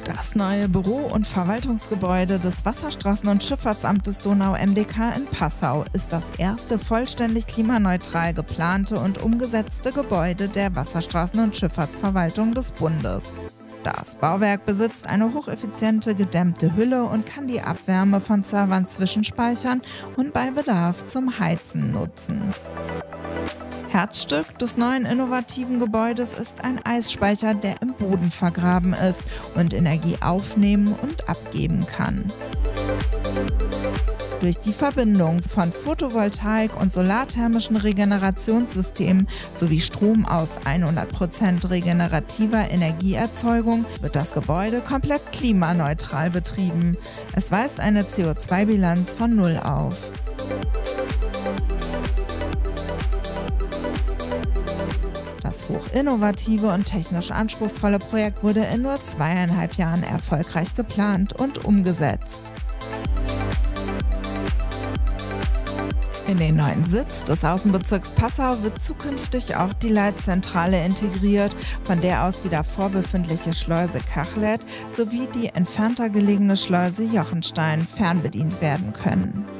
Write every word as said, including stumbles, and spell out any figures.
Das neue Büro- und Verwaltungsgebäude des Wasserstraßen- und Schifffahrtsamtes Donau-M D K in Passau ist das erste vollständig klimaneutral geplante und umgesetzte Gebäude der Wasserstraßen- und Schifffahrtsverwaltung des Bundes. Das Bauwerk besitzt eine hocheffiziente gedämmte Hülle und kann die Abwärme von Servern zwischenspeichern und bei Bedarf zum Heizen nutzen. Herzstück des neuen innovativen Gebäudes ist ein Eisspeicher, der im Boden vergraben ist und Energie aufnehmen und abgeben kann. Durch die Verbindung von Photovoltaik- und solarthermischen Regenerationssystemen sowie Strom aus hundert Prozent regenerativer Energieerzeugung wird das Gebäude komplett klimaneutral betrieben. Es weist eine C O zwei Bilanz von null auf. Das hochinnovative und technisch anspruchsvolle Projekt wurde in nur zweieinhalb Jahren erfolgreich geplant und umgesetzt. In den neuen Sitz des Außenbezirks Passau wird zukünftig auch die Leitzentrale integriert, von der aus die davor befindliche Schleuse Kachlet sowie die entfernter gelegene Schleuse Jochenstein fernbedient werden können.